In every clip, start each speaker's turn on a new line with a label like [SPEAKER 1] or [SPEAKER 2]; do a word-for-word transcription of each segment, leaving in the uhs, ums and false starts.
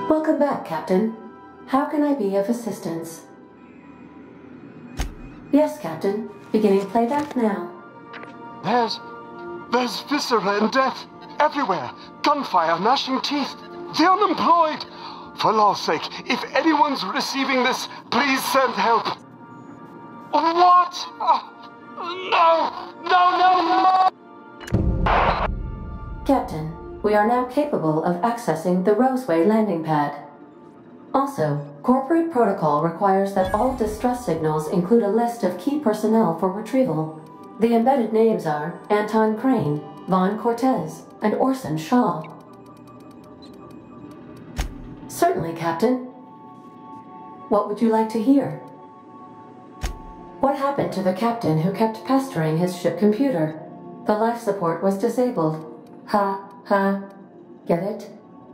[SPEAKER 1] Welcome back, Captain. How can I be of assistance? Yes, Captain. Beginning playback now.
[SPEAKER 2] There's... there's viscera and death everywhere. Gunfire, gnashing teeth. The unemployed. For law's sake, if anyone's receiving this, please send help. What? Oh, no! No, no, no!
[SPEAKER 1] Captain, we are now capable of accessing the Roseway landing pad. Also, corporate protocol requires that all distress signals include a list of key personnel for retrieval. The embedded names are Anton Crane, Vaughn Cortez, and Orson Shaw. Certainly, Captain. What would you like to hear? What happened to the captain who kept pestering his ship computer? The life support was disabled. Ha, ha. Get it?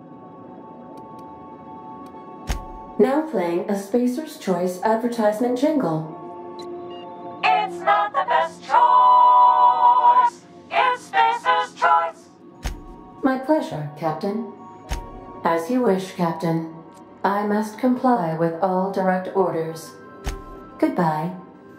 [SPEAKER 1] Now playing a Spacer's Choice advertisement jingle.
[SPEAKER 3] It's not the best choice. It's Spacer's Choice.
[SPEAKER 1] My pleasure, Captain. As you wish, Captain. I must comply with all direct orders. Goodbye.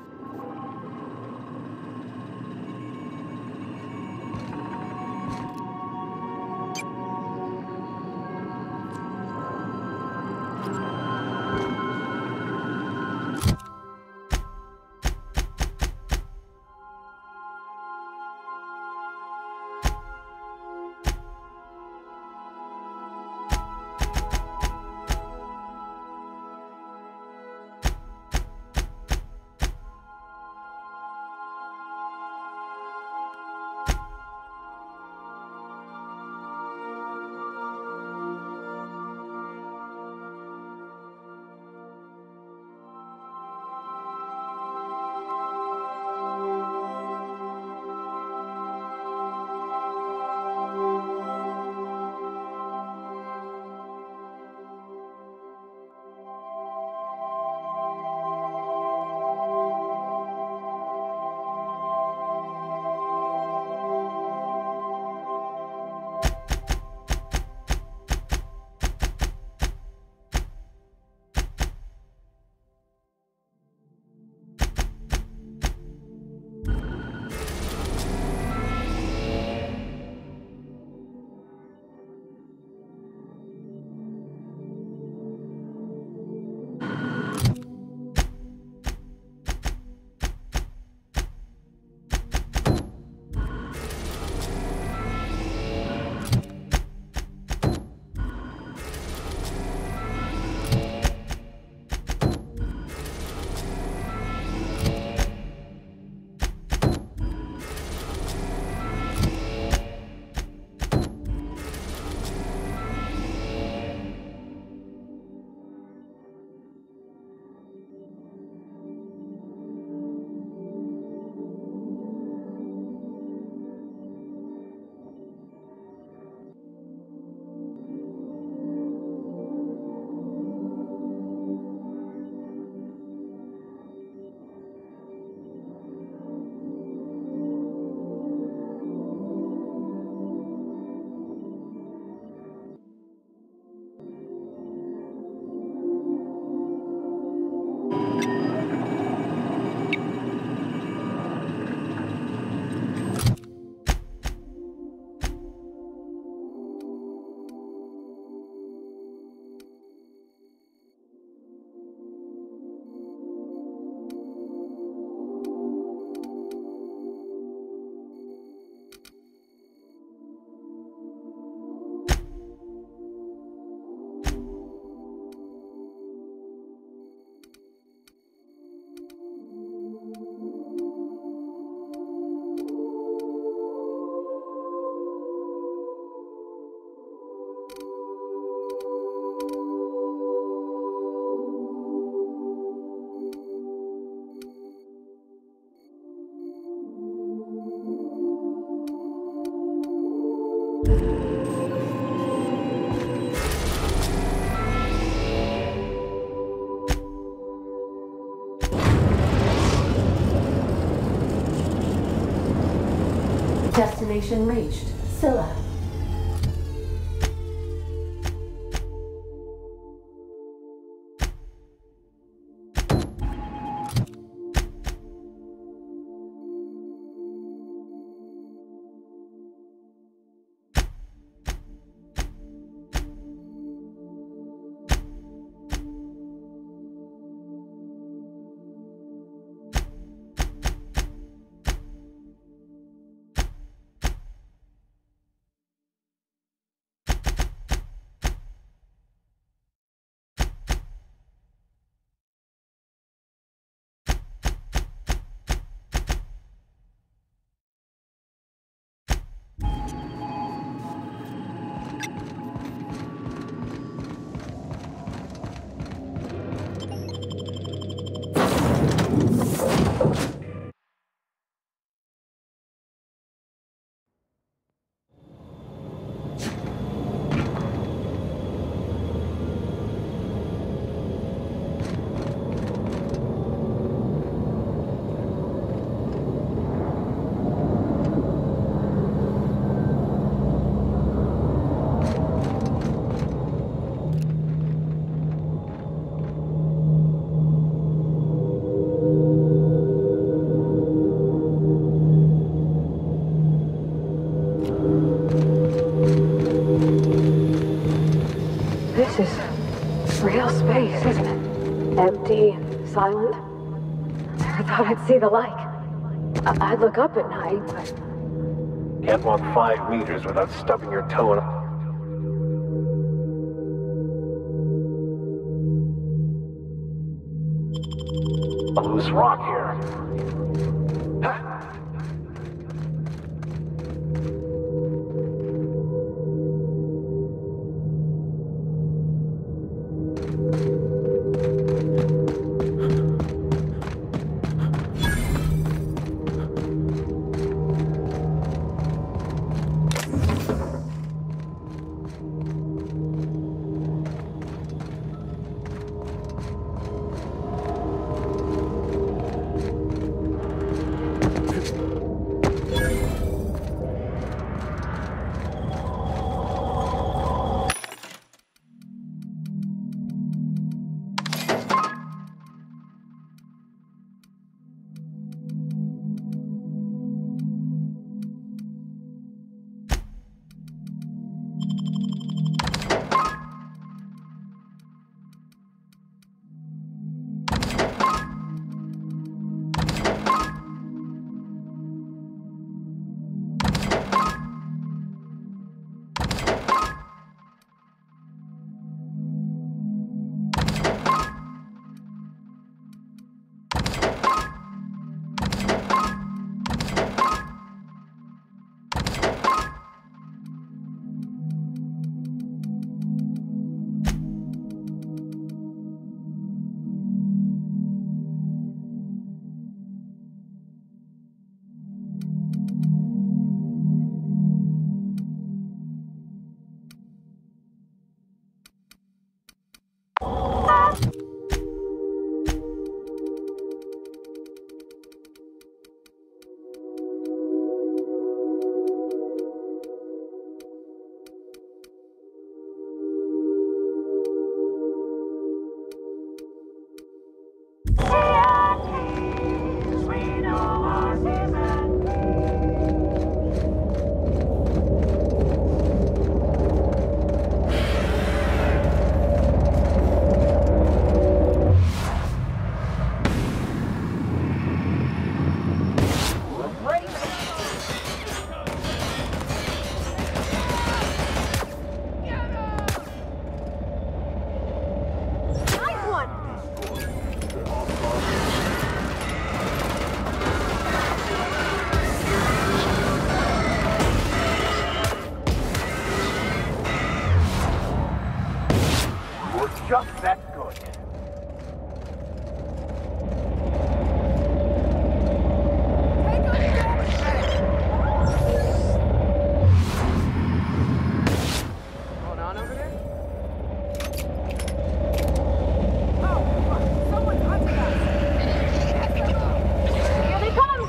[SPEAKER 1] Destination reached. Scylla. This is real space, isn't it? Empty, silent. I thought I'd see the light. I- I'd look up at night, but...
[SPEAKER 4] Can't walk five meters without stubbing your toe in a... a loose rock here. Just that good.
[SPEAKER 5] Going on over there? Oh, someone hunted us! Here they come!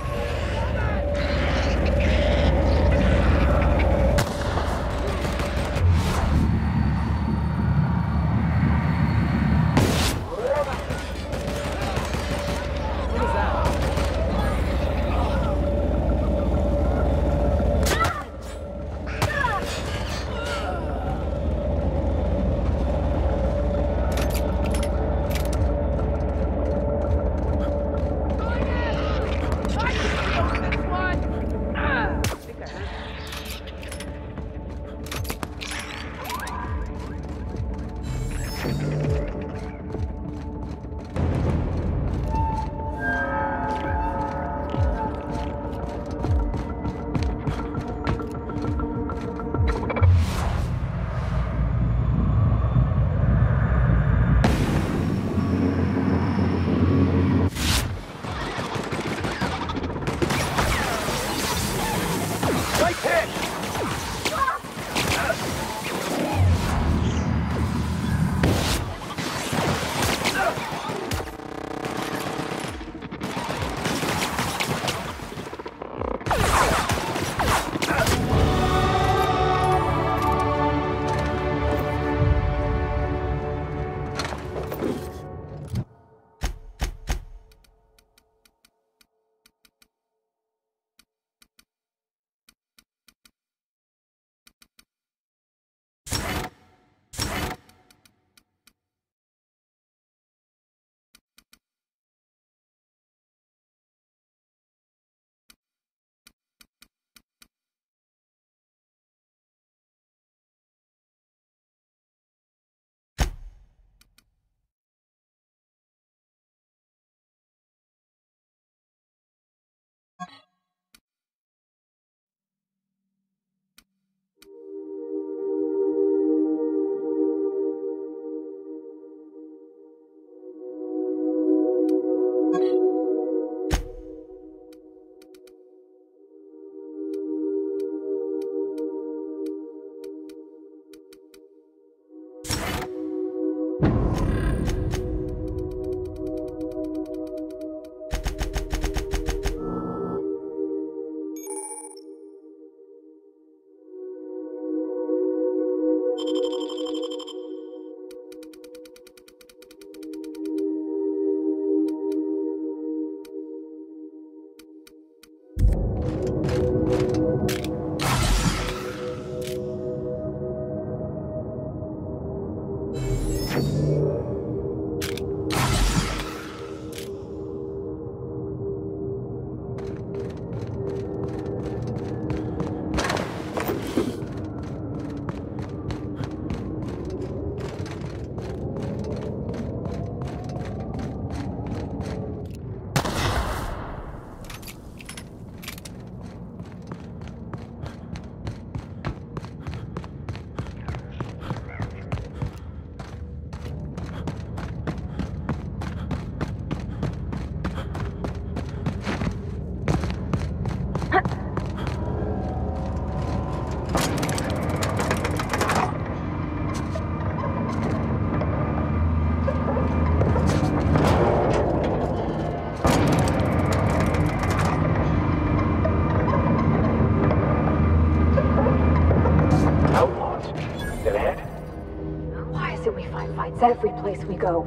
[SPEAKER 6] sites every place we go.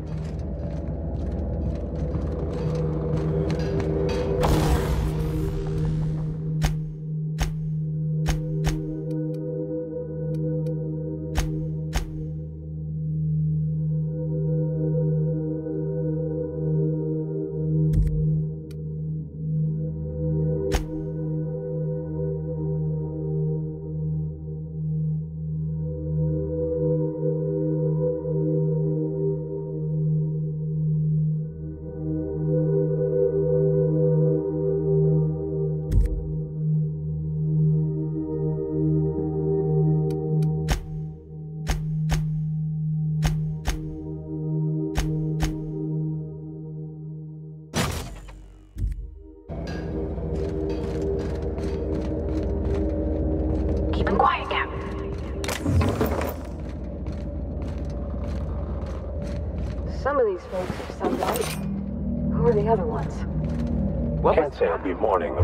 [SPEAKER 6] Keep him quiet, Cap. Some of these folks are somebody. Who are the other ones?
[SPEAKER 4] Well, can't say it'll be morning.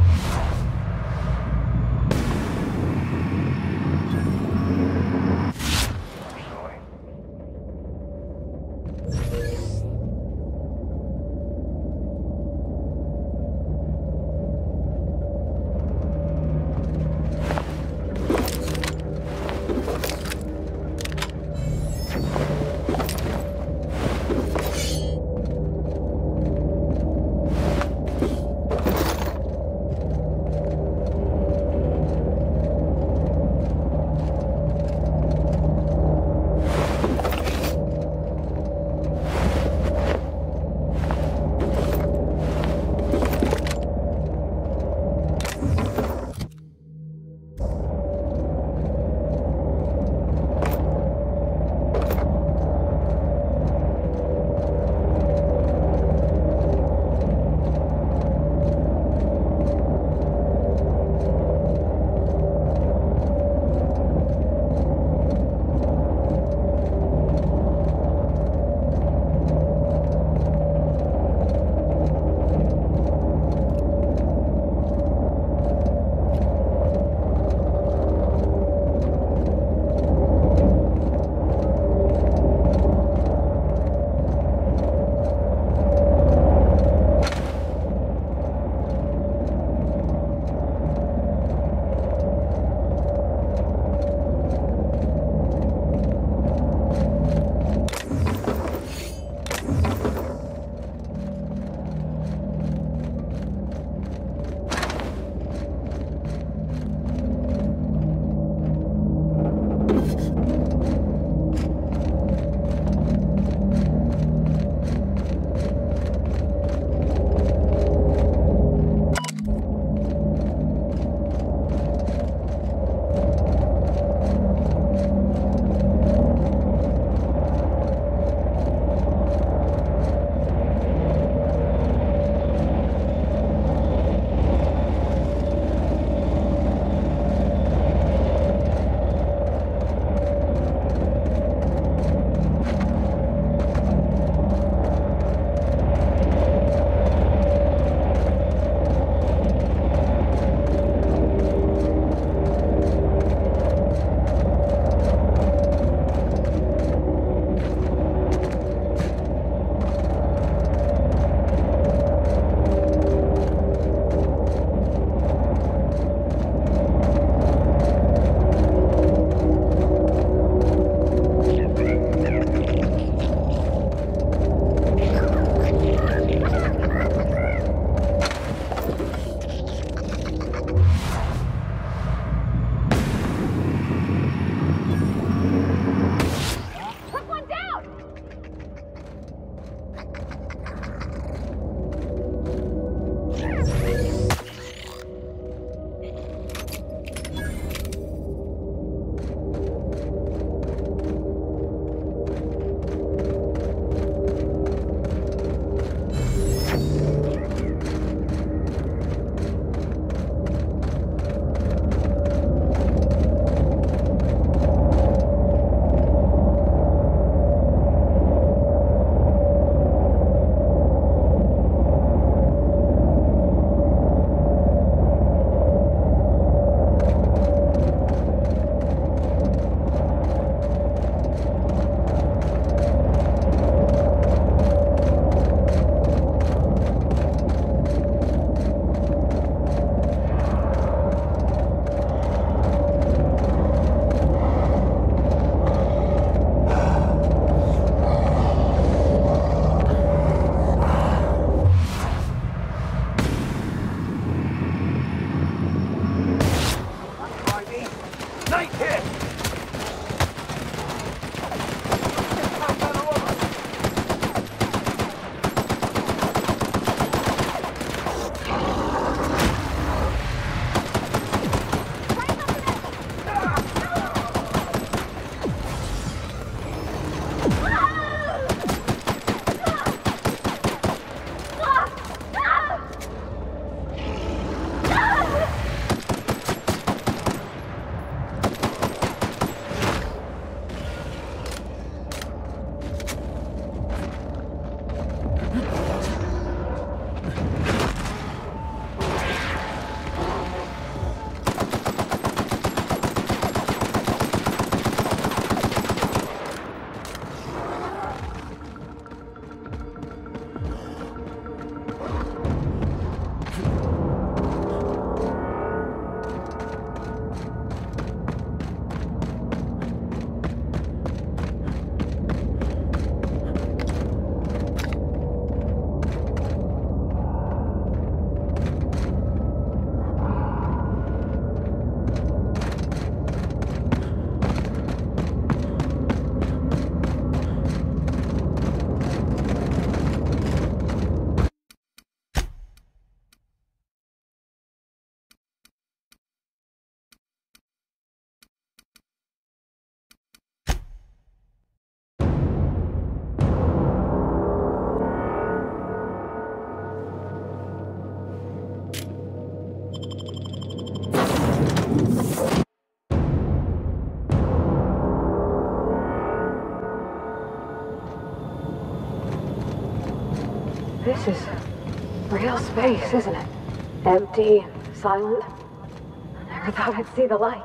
[SPEAKER 6] This is real space, isn't it? Empty, silent. I never thought I'd see the like.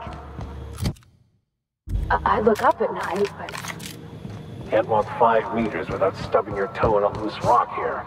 [SPEAKER 6] I- I'd look up at night, but
[SPEAKER 4] Can't walk five meters without stubbing your toe in a loose rock here.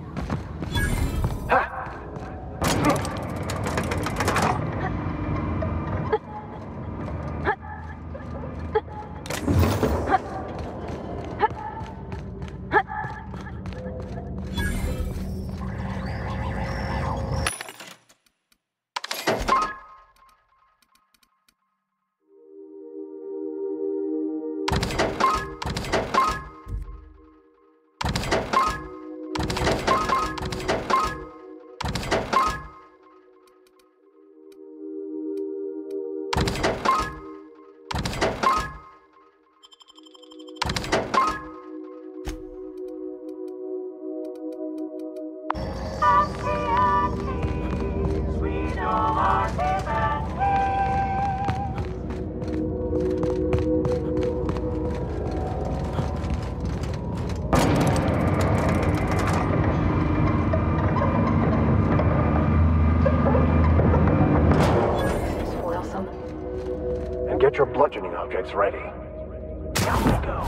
[SPEAKER 4] Get your bludgeoning objects ready. Down we go.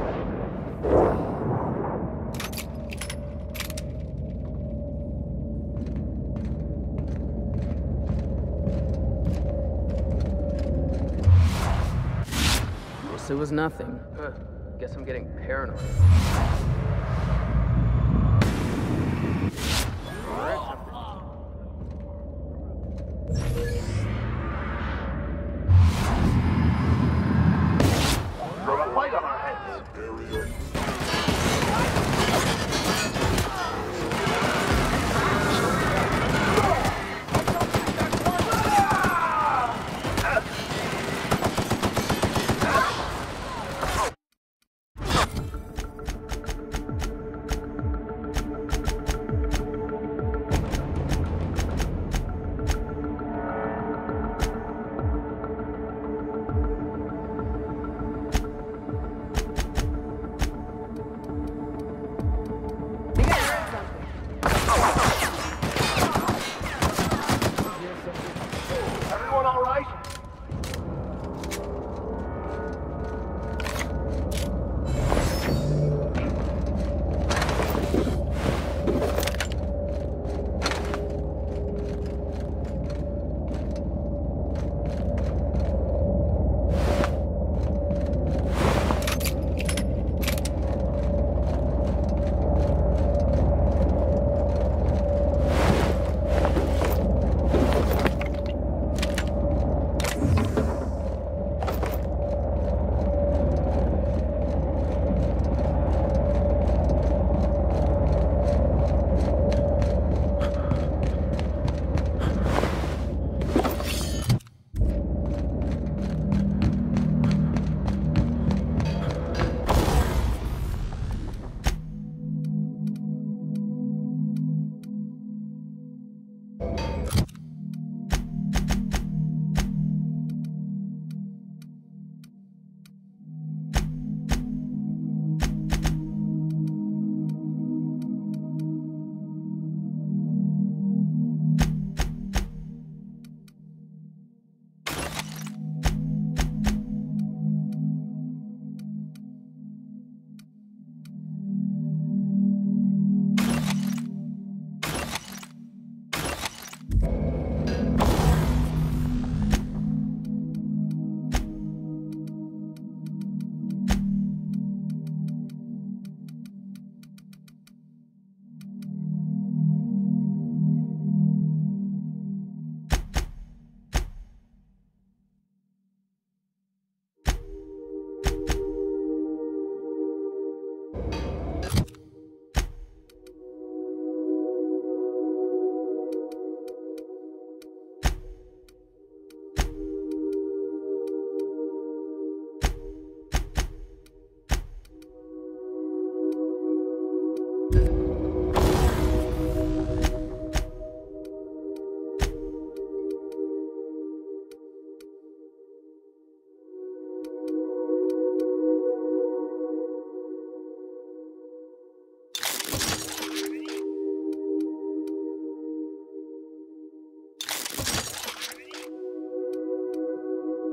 [SPEAKER 7] It was nothing. Huh. Guess I'm getting paranoid.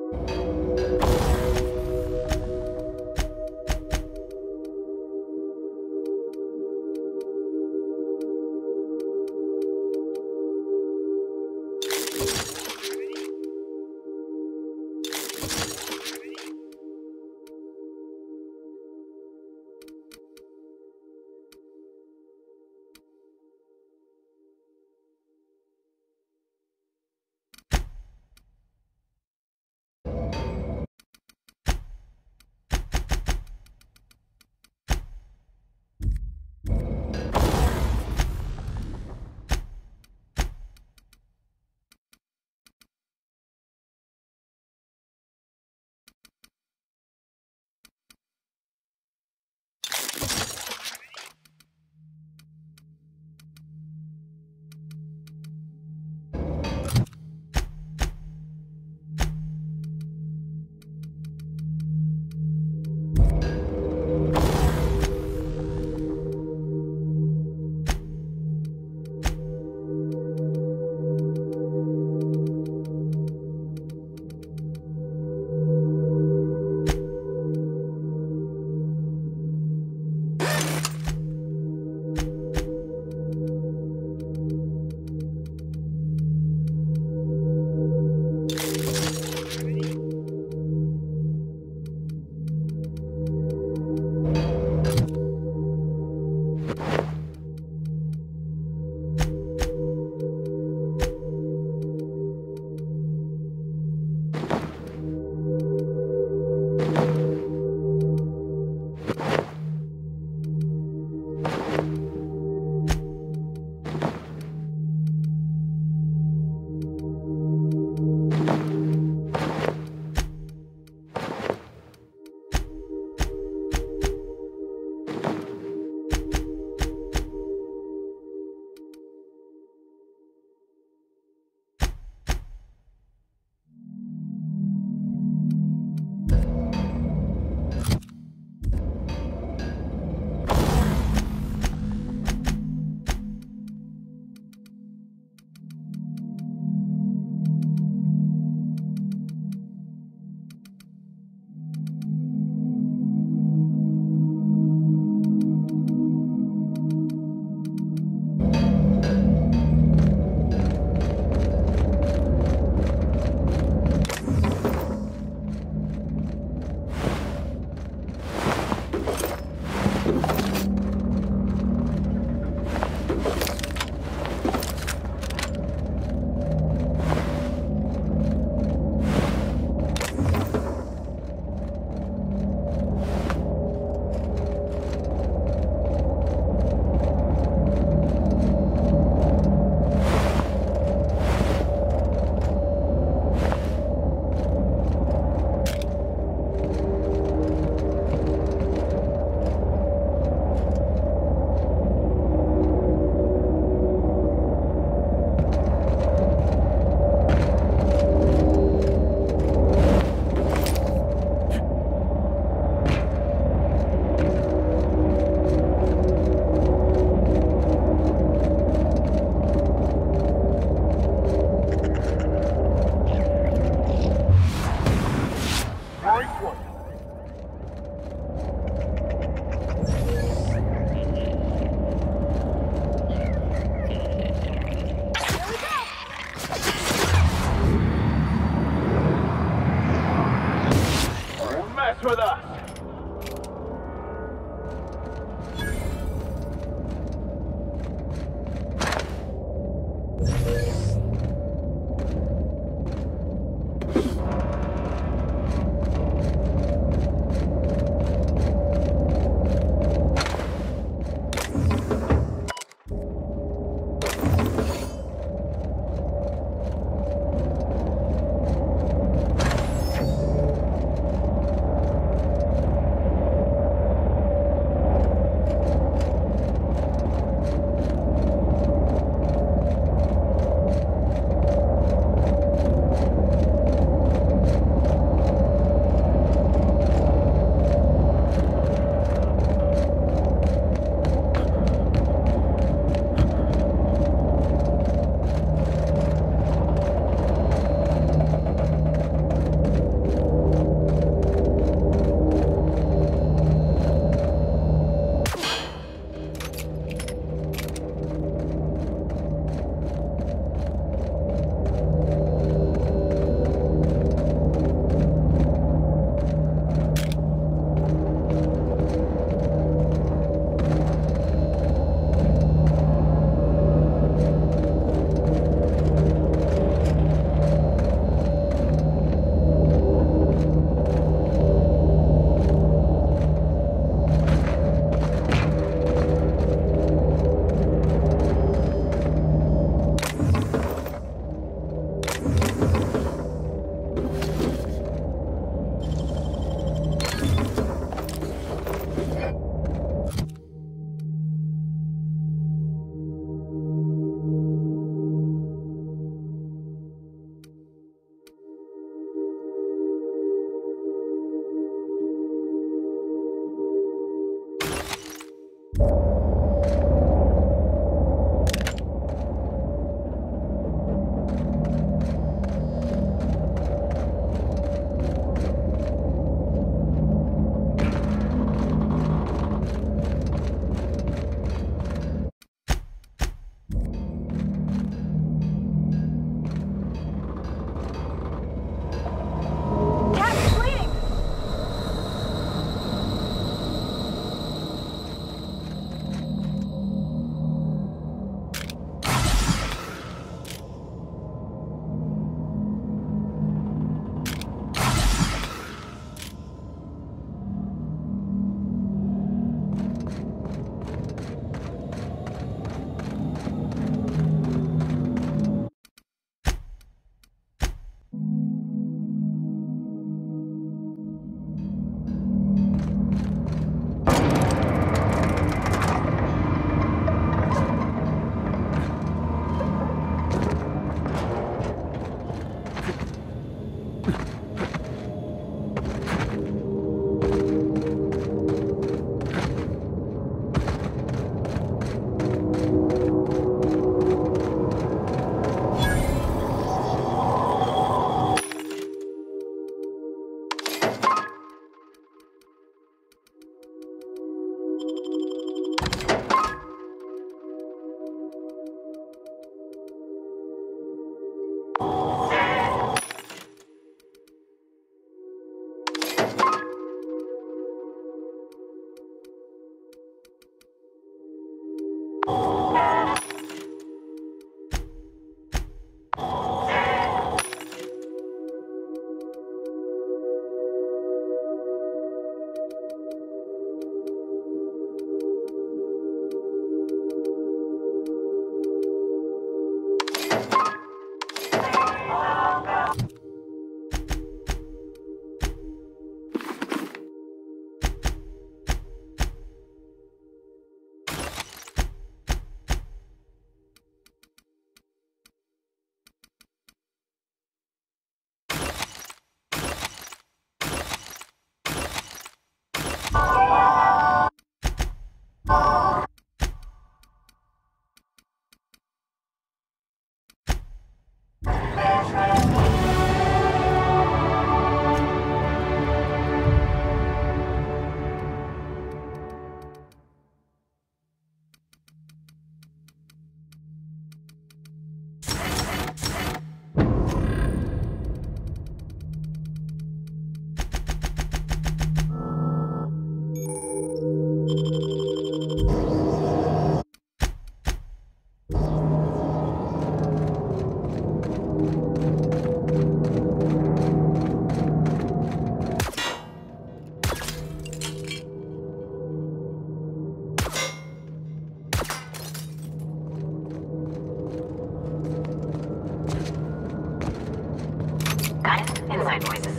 [SPEAKER 4] with us.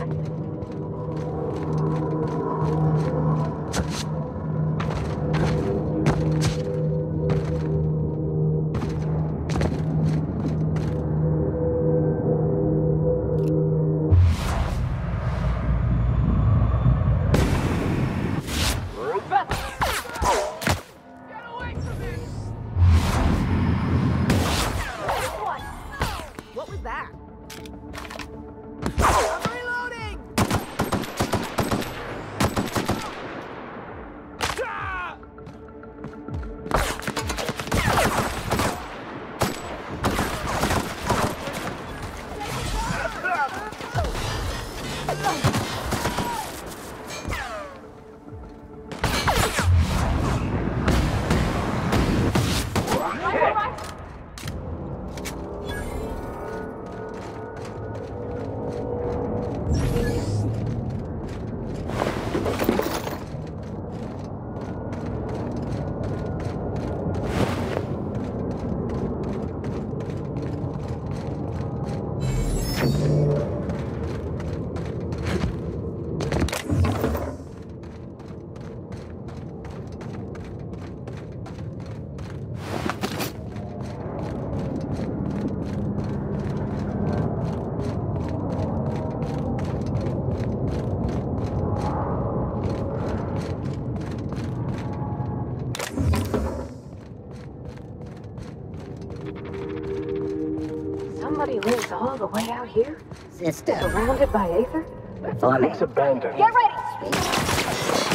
[SPEAKER 8] What was that? I'm reloading!
[SPEAKER 6] Somebody lives all the way out here?
[SPEAKER 5] Sister,
[SPEAKER 6] Surrounded by Aether?
[SPEAKER 5] performing.
[SPEAKER 4] It's abandoned.
[SPEAKER 5] Get ready!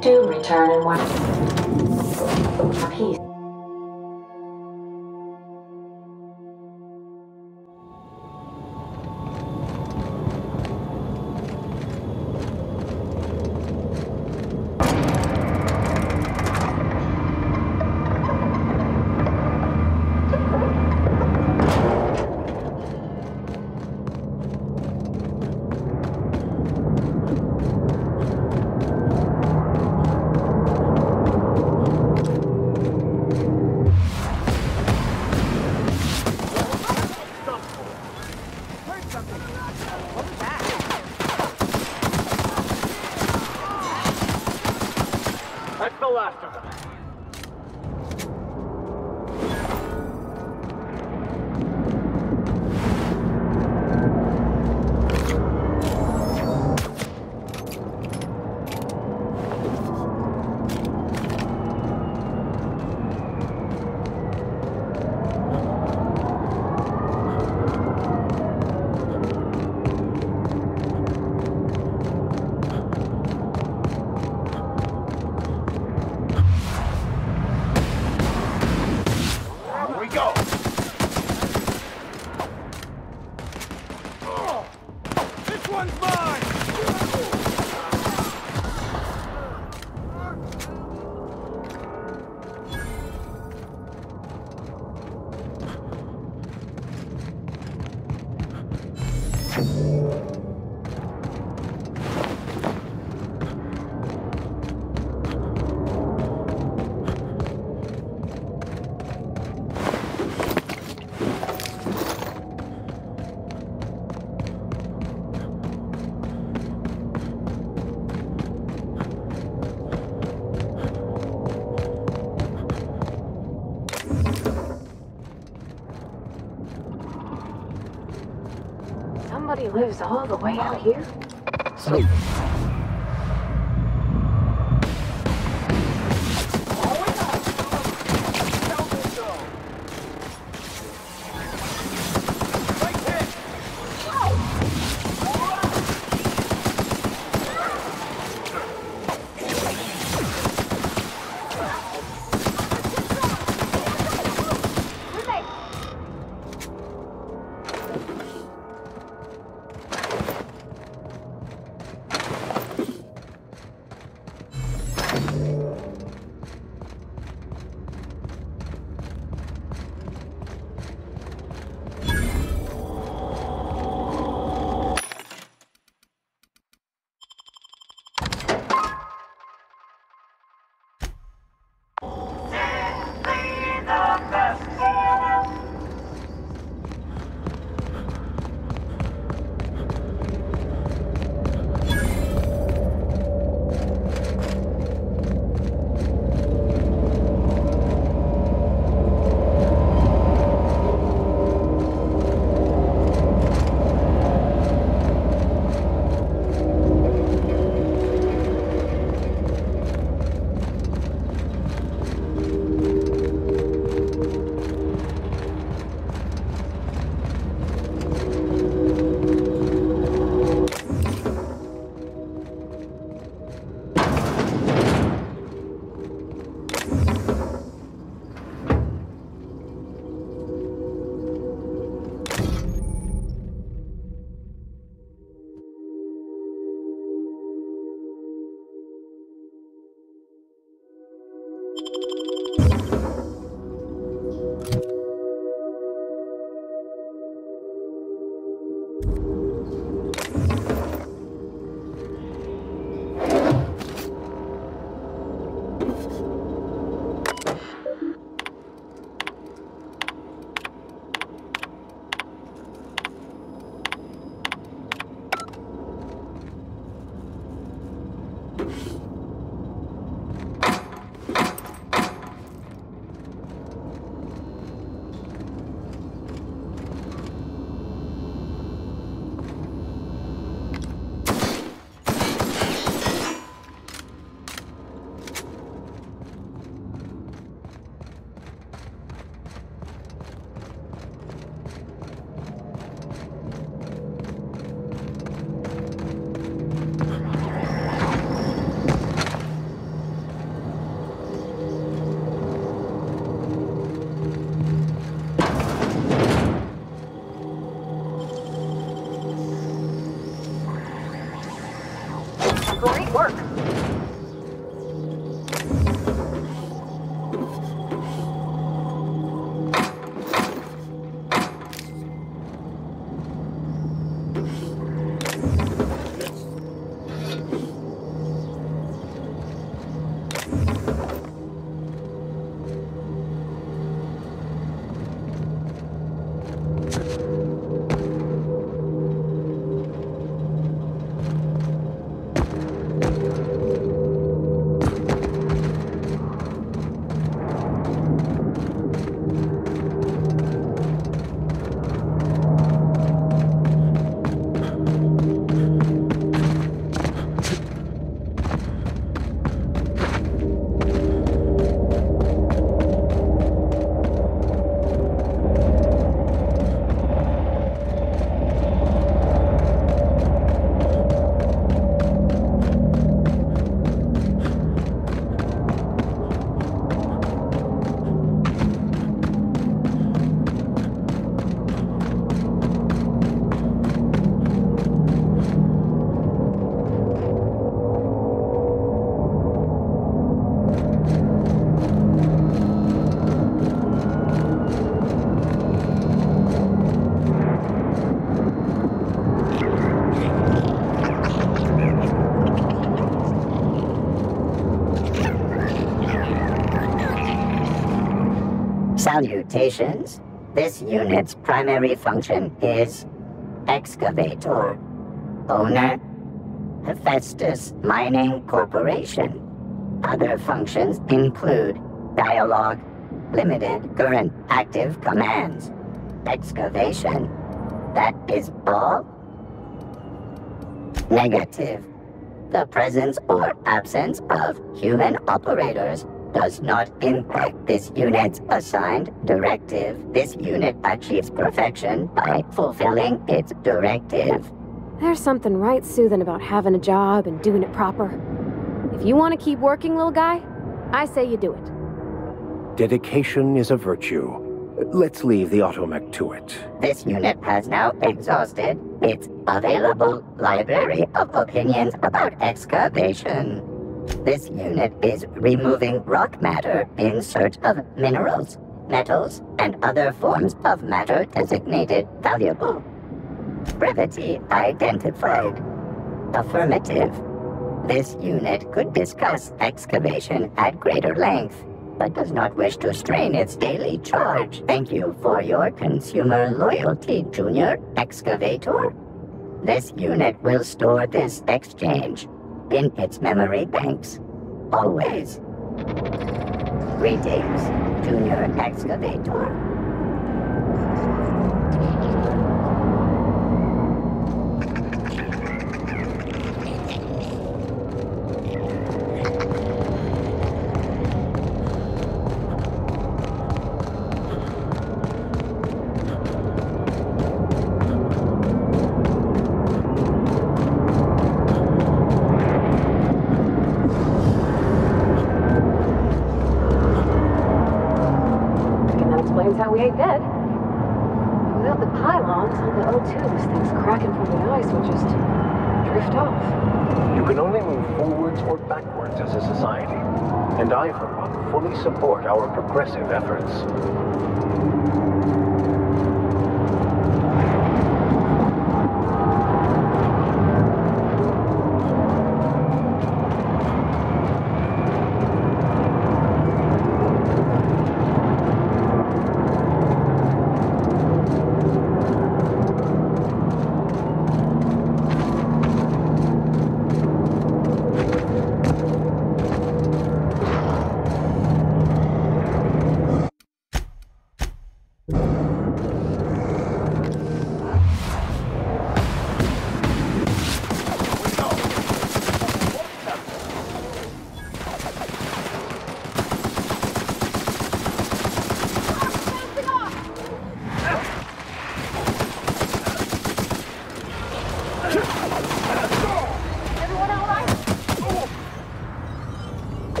[SPEAKER 1] Do return in one piece.
[SPEAKER 4] That's the last of them.
[SPEAKER 6] Somebody lives all the way out here?
[SPEAKER 7] So.
[SPEAKER 6] Great work.
[SPEAKER 5] Salutations. This unit's primary function is excavator. Owner, Hephaestus Mining Corporation. Other functions include dialogue, limited current active commands, excavation. That is all? Negative. The presence or absence of human operators does not impact this unit's assigned directive. This unit achieves perfection by fulfilling its directive.
[SPEAKER 6] There's something right soothing about having a job and doing it proper. If you want to keep working, little guy, I say you do it.
[SPEAKER 4] Dedication is a virtue. Let's leave the automech to it.
[SPEAKER 5] This unit has now exhausted its available library of opinions about excavation. This unit is removing rock matter in search of minerals, metals, and other forms of matter designated valuable. Brevity identified. Affirmative. This unit could discuss excavation at greater length, but does not wish to strain its daily charge. Thank you for your consumer loyalty, Junior Excavator. This unit will store this exchange in its memory banks. Always. Greetings, Junior Excavator.
[SPEAKER 6] How we ain't dead. Without the pylons, all the O two this thing's cracking from the ice will just drift off.
[SPEAKER 4] You can only move forwards or backwards as a society. And I, for one, fully support our progressive efforts.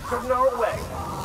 [SPEAKER 4] parts of Norway.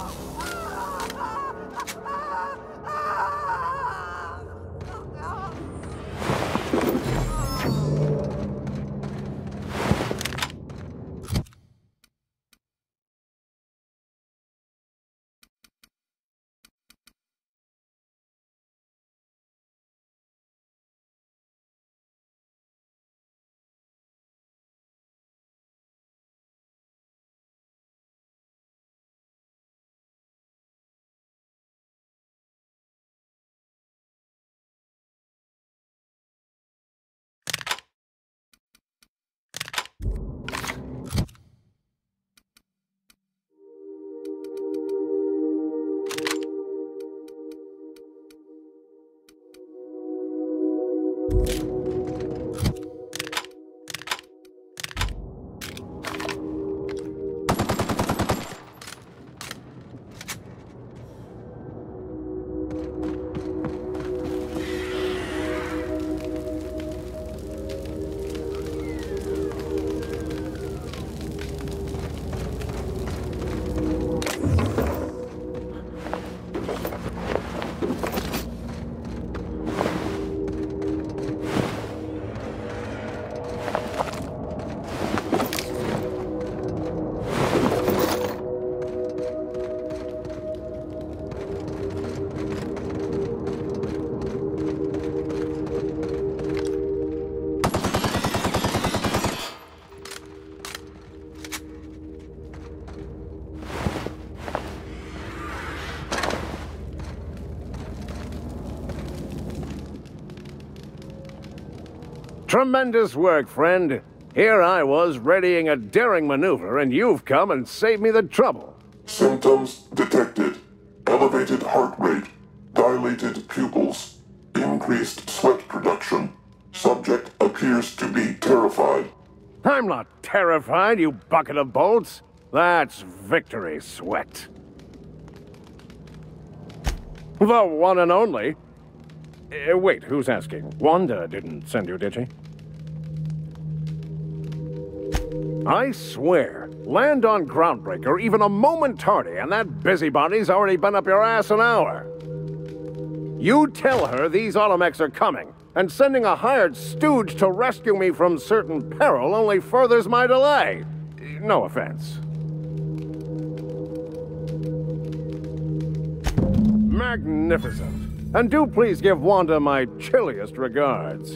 [SPEAKER 4] Tremendous work, friend. Here I was readying a daring maneuver, and you've come and saved me the trouble.
[SPEAKER 9] Symptoms detected. Elevated heart rate, dilated pupils, increased sweat production. Subject appears to be terrified.
[SPEAKER 4] I'm not terrified, you bucket of bolts. That's victory sweat. The one and only. Uh, wait, who's asking? Wanda didn't send you, did she? I swear, land on Groundbreaker even a moment tardy, and that busybody's already been up your ass an hour. You tell her these Automechs are coming, and sending a hired stooge to rescue me from certain peril only furthers my delay. No offense. Magnificent. And do please give Wanda my chilliest regards.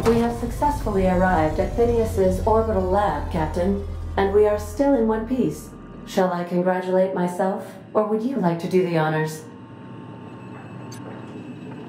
[SPEAKER 1] We have successfully arrived at Phineas's orbital lab, Captain, and we are still in one piece. Shall I congratulate myself, or would you like to do the honors?